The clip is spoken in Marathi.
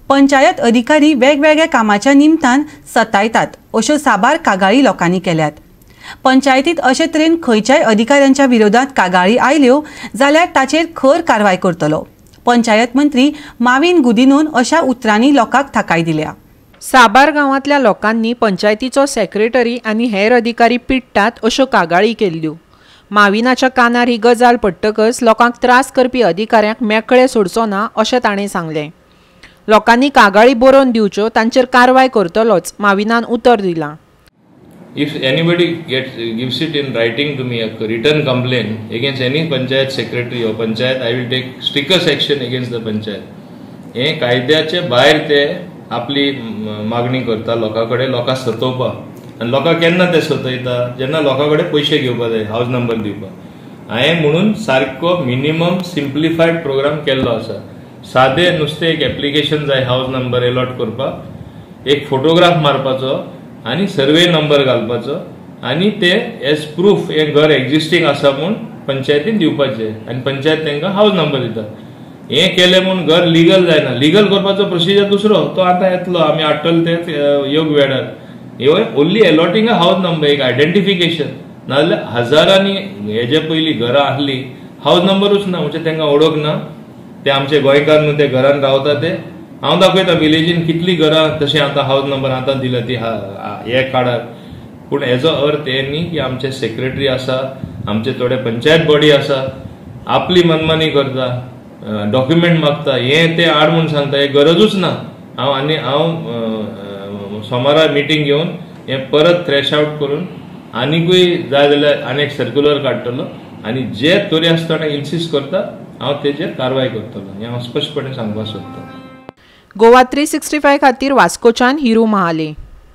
पंचायत अधिकारी वेगवेगळ्या कामाच्या निमतान सतायतात अश्यो साबार कागाळी लोकांनी केल्यात। पंचायतीत अशे तरेन खंयच्याय अधिकाऱ्यांच्या विरोधात कागाळी आयल्यो जाल्यार ताचेर खर कारवाय करतलो। पंचायत मंत्री माविन गुदिनोन अशा उतरांनी लोकांक थाकाय दिल्या। साबार गांवांतल्या लोकांनी पंचायतीचो सेक्रेटरी आनी हेर अधिकारी पिट्टात अश्यो कागाळी केल्ल्यो। माविनाच्या कानार ही गजाल पडटकच लोकांक त्रास करपी अधिकाऱ्यांक मेकळे सोडचो ना अशें ताणें सांगलें। लोकांनी कागाळी बरोवन दिवच्यो, तांचेर कारवाय करतलोच माविनान उतर दिलां। If anybody gives it in writing to me, a written complaint against any panchayat secretary or panchayat, I will take strictest action against the panchayat. हे कायद्याचे भायर ते आपली मागणी करता लोकांकडे, लोकांक सतोवपाक। आनी लोकांक केन्ना ते सतयता जेन्ना लोकांकडे पयशे घेवपाक जाय, हाऊस नंबर दिवपाक। हांवें म्हणून सारको मिनिमम सिम्प्लिफायड प्रोग्राम केल्लो आसा। सादे नुसतें एक एप्लिकेशन जाय हाऊस नंबर अलॉट करपाक, एक फोटोग्राफ मारपाचो आनी सर्वे नंबर घालपाचो आनी ते एज प्रूफ हे घर एक्झिस्टिंग आसा म्हूण पंचायतीन दिवपाचे आनी पंचायत तांकां हाऊस नंबर दिता। हे केले म्हूण घर लिगल जायना। लिगल करपाचो प्रोसिजर दुसरो, तो आतां येतलो, आमी हाडटले ते योग वेळार। हे only allotting a house number, एक आयडेंटिफिकेशन। नाजाल्यार हजारांनी हेजे पयलीं घरां आसली हाऊस नंबरूच ना, म्हणजे तांकां ओळख ना। ते आमचे गोंयकार न्हू, ते घरान रावता ते। हांव दाखयता विलेजीन कितली घरां तशें आतां हाऊस नंबर आतां दिला ती हे काळार। पूण हेजो अर्थ हे न्ही की आमचे सेक्रेटरी आसा, आमचे थोडे पंचायत बॉडी आसा, आपली मनमानी करता, डॉक्युमेंट मागता, हे ते आड म्हूण सांगता, हे गरजूच ना। हांव सोमारा मिटींग घेवन हे परत थ्रेश आउट करून आनीकूय जाय जाल्यार आनीक सर्क्युलर काडटलो आनी जे तोरी आसतना इन्सिस्ट करता हांव तेजेर कारवाय करतलो, हें हांव स्पश्टपणे सांगपाक सोदतां। गोवा 365 खातीर वास्कोच्यान हिरू महाले।